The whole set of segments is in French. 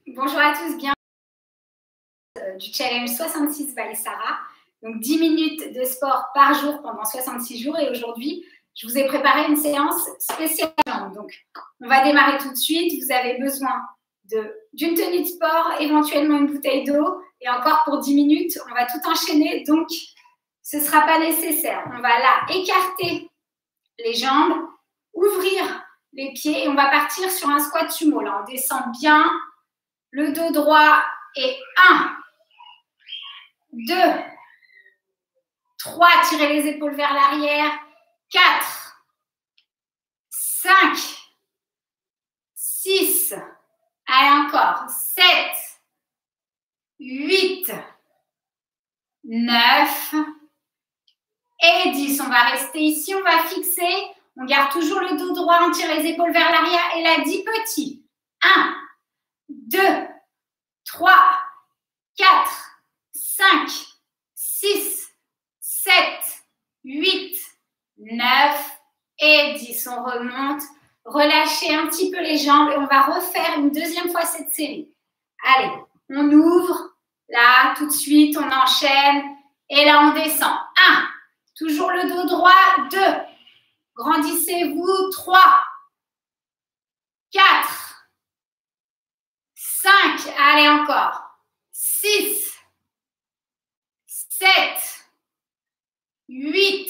Bonjour à tous, bienvenue du challenge 66 by Sarah. Donc 10 minutes de sport par jour pendant 66 jours. Et aujourd'hui, je vous ai préparé une séance spéciale. Donc on va démarrer tout de suite. Vous avez besoin d'une tenue de sport, éventuellement une bouteille d'eau. Et encore pour 10 minutes, on va tout enchaîner. Donc ce ne sera pas nécessaire. On va là écarter les jambes, ouvrir les pieds et on va partir sur un squat sumo. Là, on descend bien. Le dos droit et 1, 2, 3, tirez les épaules vers l'arrière, 4, 5, 6, allez encore, 7, 8, 9 et 10. On va rester ici, on va fixer, on garde toujours le dos droit, on tire les épaules vers l'arrière et là 10 petits. 1, 2, 3, 4, 5, 6, 7, 8, 9 et 10. On remonte. Relâchez un petit peu les jambes et on va refaire une deuxième fois cette série. Allez, on ouvre. Là, tout de suite, on enchaîne. Et là, on descend. 1. Toujours le dos droit. 2. Grandissez-vous. 3. 4. 5, allez encore, 6, 7, 8,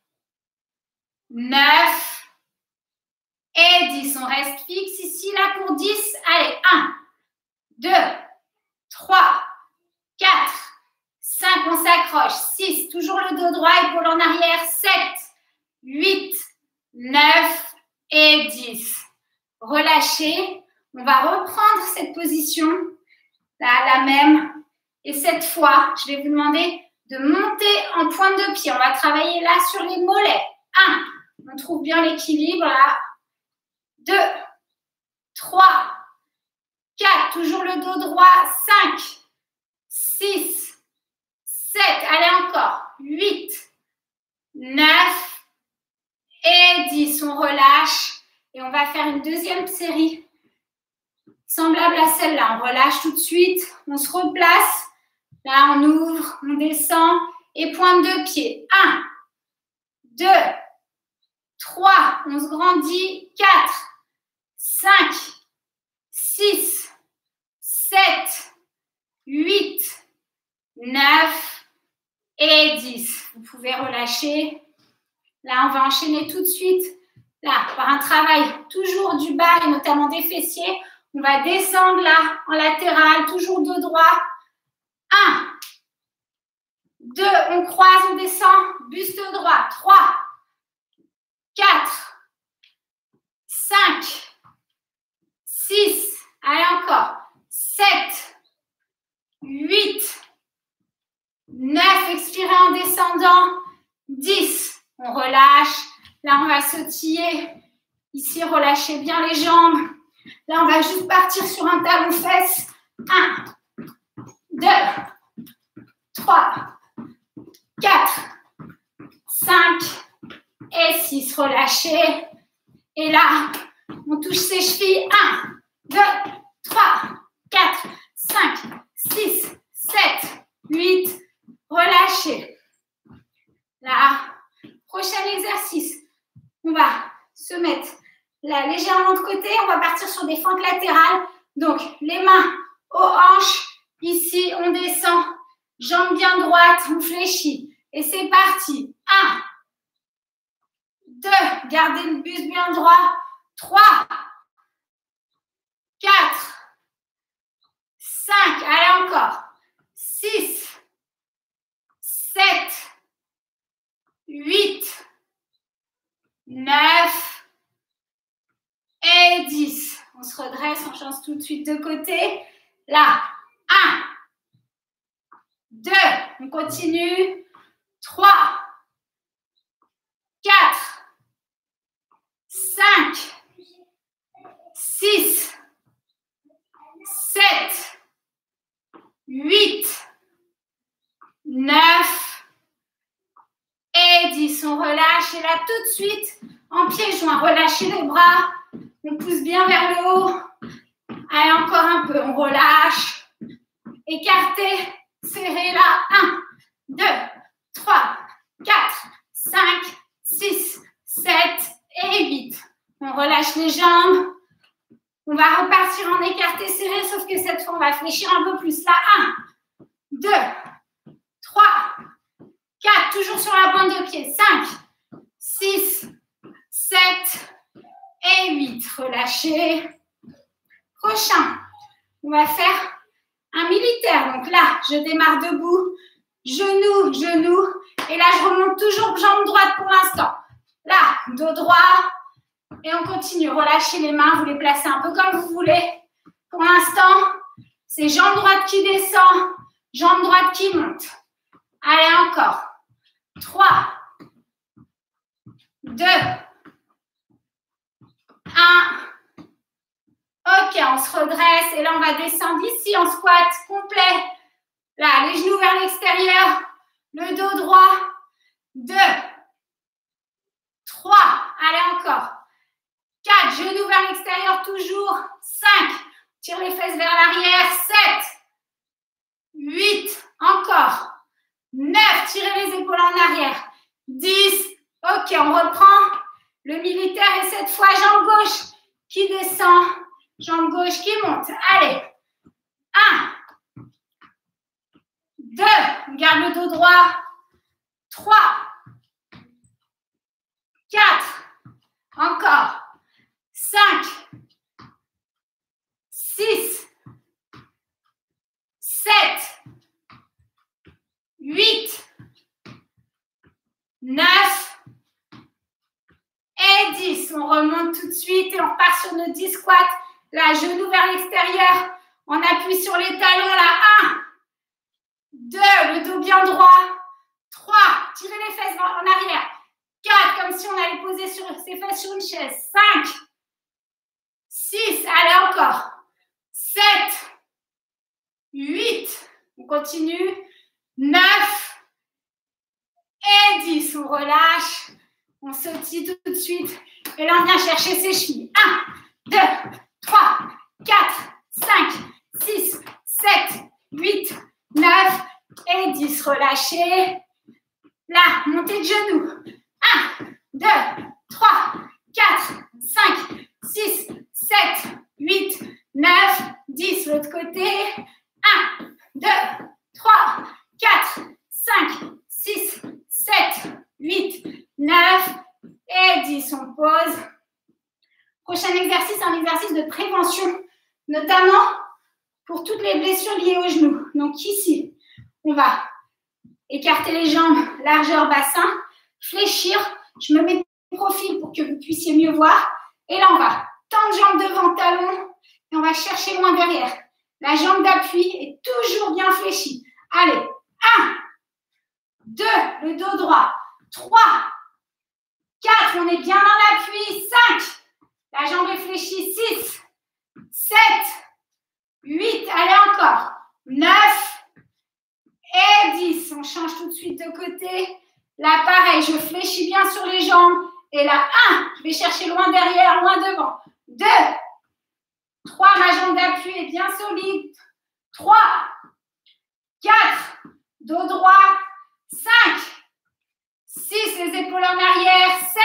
9 et 10. On reste fixe ici, là pour 10. Allez, 1, 2, 3, 4, 5, on s'accroche, 6, toujours le dos droit, épaule en arrière, 7, 8, 9 et 10. Relâchez. On va reprendre cette position, là, la même. Et cette fois, je vais vous demander de monter en pointe de pied. On va travailler là sur les mollets. 1, on trouve bien l'équilibre, là. 2, 3, 4, toujours le dos droit. 5, 6, 7, allez encore. 8, 9 et 10. On relâche et on va faire une deuxième série semblable à celle-là. On relâche tout de suite, on se replace. Là, on ouvre, on descend et pointe de pied. 1, 2, 3, on se grandit. 4, 5, 6, 7, 8, 9 et 10. Vous pouvez relâcher. Là, on va enchaîner tout de suite. Là, par un travail toujours du bas et notamment des fessiers. On va descendre là, en latéral, toujours dos droit. 1, 2, on croise, on descend, buste droit. 3, 4, 5, 6, allez encore. 7, 8, 9, expirez en descendant. 10, on relâche. Là, on va sautiller. Ici, relâchez bien les jambes. Là, on va juste partir sur un talon-fesse. 1, 2, 3, 4, 5 et 6. Relâchez. Et là, on touche ses chevilles. 1, 2, 3, 4, 5, 6, 7, 8. Relâchez. Là, prochain exercice. On va se mettre là, légèrement de côté, on va partir sur des fentes latérales. Donc, les mains aux hanches. Ici, on descend. Jambes bien droites, on fléchit. Et c'est parti. 1, 2, gardez le buste bien droit. 3, 4, 5, allez encore. 6, 7, 8, 9, et 10. On se redresse, on change tout de suite de côté. Là, 1, 2, on continue. 3, 4, 5, 6, 7, 8, 9 et 10. On relâche et là, tout de suite, en pieds joints, relâchez les bras. On pousse bien vers le haut. Allez, encore un peu. On relâche. Écarté, serré là. 1, 2, 3, 4, 5, 6, 7 et 8. On relâche les jambes. On va repartir en écarté serré, sauf que cette fois, on va fléchir un peu plus. Là, 1, 2, 3, 4, toujours sur la pointe de pied. 5, 6, 7 et 8. Relâchez. Prochain, on va faire un militaire. Donc là, je démarre debout. Genou, genou. Et là, je remonte toujours jambe droite pour l'instant. Là, dos droit. Et on continue. Relâchez les mains. Vous les placez un peu comme vous voulez. Pour l'instant, c'est jambe droite qui descend. Jambe droite qui monte. Allez, encore. 3, 2, 1. Ok, on se redresse. Et là, on va descendre ici en squat complet. Là, les genoux vers l'extérieur. Le dos droit. 2, 3. Allez, encore. 4, genoux vers l'extérieur toujours. 5, tire les fesses vers l'arrière. 7, 8, encore. 9, tirez les épaules en arrière. 10, ok, on reprend. Le militaire et cette fois, jambe gauche qui descend. Jambe gauche qui monte. Allez. 1, 2, on garde le dos droit. 3, 4, encore. 5, 6, 7, 8, 9 et 10. On remonte tout de suite et on repart sur nos 10 squats. Là, genou vers l'extérieur. On appuie sur les talons. Là, 1, 2, le dos bien droit. 3, tirez les fesses en arrière. 4, comme si on allait poser ses fesses sur une chaise. 5, 6, allez encore. 7, 8, on continue. 9 et 10, on relâche. On sautille tout de suite. Et là, on vient chercher ses chevilles. 1, 2, 3, 4, 5, 6, 7, 8, 9 et 10. Relâchez. Là, montez de genoux. 1, 2, 3, 4, 5, 6, 7, 8, 9, 10. L'autre côté. 1, 2, 3, 4, 5, 6, 7, 8, 9 et 10. On pose. Prochain exercice, un exercice de prévention, notamment pour toutes les blessures liées aux genoux. Donc ici, on va écarter les jambes, largeur bassin, fléchir. Je me mets de profil pour que vous puissiez mieux voir. Et là, on va tendre jambe devant, talon, et on va chercher loin derrière. La jambe d'appui est toujours bien fléchie. Allez, 1, 2, le dos droit, 3, 4, on est bien dans l'appui, 5, la jambe est fléchie, 6, 7, 8, allez encore, 9 et 10. On change tout de suite de côté. Là, pareil, je fléchis bien sur les jambes. Et là, 1, je vais chercher loin derrière, loin devant. 2, 3, ma jambe d'appui est bien solide. 3, 4, dos droit. 5, 6, les épaules en arrière. 7,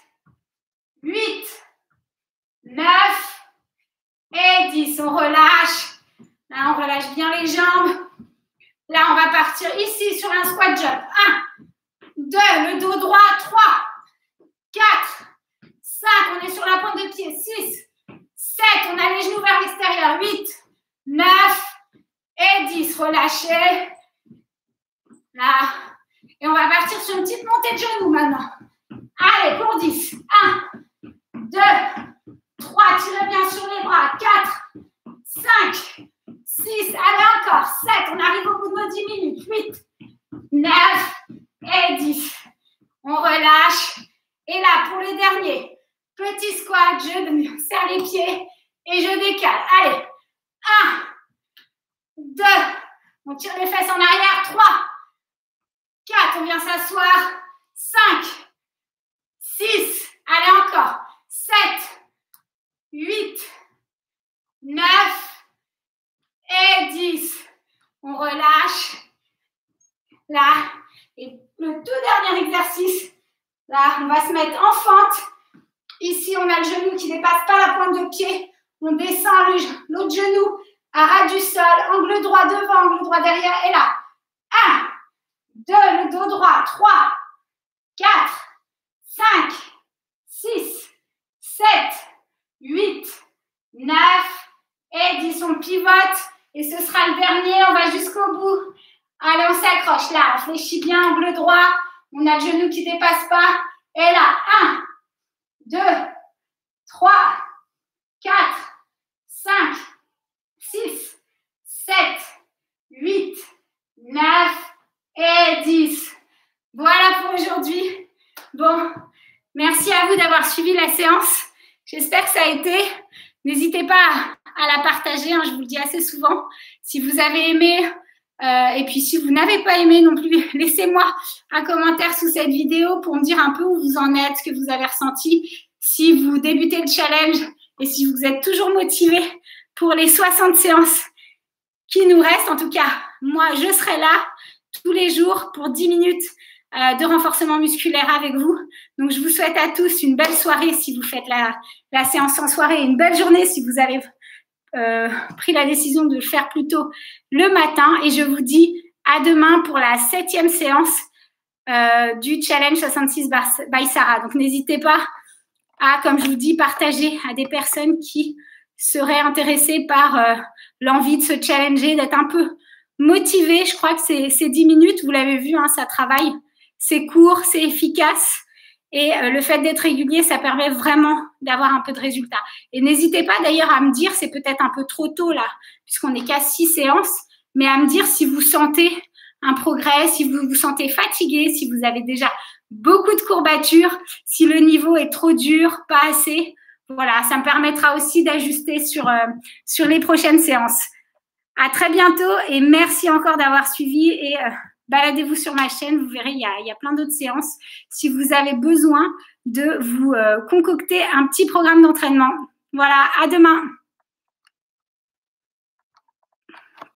8, 9 et 10. On relâche. Là, on relâche bien les jambes. Là, on va partir ici sur un squat jump. 1, 2, le dos droit. 3, 4, 5, on est sur la pointe de pied. 6, 7, on a les genoux vers l'extérieur. 8, 9 et 10. Relâchez. Là. Et on va partir sur une petite montée de genoux maintenant. Allez, pour 10. 1, 2, 3, tirez bien sur les bras. 4, 5, 6, allez encore. 7, on arrive au bout de nos 10 minutes. 8, 9 et 10. On relâche. Et là, pour le dernier, petit squat, je serre les pieds et je décale. Allez, 1, 2, on tire les fesses en arrière. 3, 4, on vient s'asseoir. 5, 6, allez encore. 7, 8, 9 Là. Et le tout dernier exercice, là, on va se mettre en fente. Ici, on a le genou qui ne dépasse pas la pointe de pied. On descend l'autre genou à ras du sol. Angle droit devant, angle droit derrière. Et là, 1, 2, le dos droit. 3, 4, 5, 6, 7, 8, 9 et 10. On pivote. Et ce sera le dernier. On va jusqu'au bout. Allez, on s'accroche. Là, on fléchit bien, angle droit. On a le genou qui ne dépasse pas. Et là, 1, 2, 3, 4, 5, 6, 7, 8, 9 et 10. Voilà pour aujourd'hui. Bon, merci à vous d'avoir suivi la séance. J'espère que ça a été. N'hésitez pas à la partager, hein, je vous le dis assez souvent. Si vous avez aimé, et puis si vous n'avez pas aimé non plus, laissez-moi un commentaire sous cette vidéo pour me dire un peu où vous en êtes, ce que vous avez ressenti. Si vous débutez le challenge et si vous êtes toujours motivé pour les 60 séances qui nous restent, en tout cas, moi, je serai là tous les jours pour 10 minutes de renforcement musculaire avec vous. Donc, je vous souhaite à tous une belle soirée si vous faites la séance en soirée et une belle journée si vous avez pris la décision de le faire plus tôt le matin. Et je vous dis à demain pour la 7e séance du Challenge 66 by Sarah. Donc, n'hésitez pas à, comme je vous dis, partager à des personnes qui seraient intéressées par l'envie de se challenger, d'être un peu motivées. Je crois que c'est 10 minutes, vous l'avez vu, hein, ça travaille. C'est court, c'est efficace. Et le fait d'être régulier, ça permet vraiment d'avoir un peu de résultats. Et n'hésitez pas d'ailleurs à me dire, c'est peut-être un peu trop tôt là, puisqu'on n'est qu'à 6 séances, mais à me dire si vous sentez un progrès, si vous vous sentez fatigué, si vous avez déjà beaucoup de courbatures, si le niveau est trop dur, pas assez. Voilà, ça me permettra aussi d'ajuster sur les prochaines séances. À très bientôt et merci encore d'avoir suivi et baladez-vous sur ma chaîne, vous verrez, il y a plein d'autres séances si vous avez besoin de vous concocter un petit programme d'entraînement. Voilà, à demain.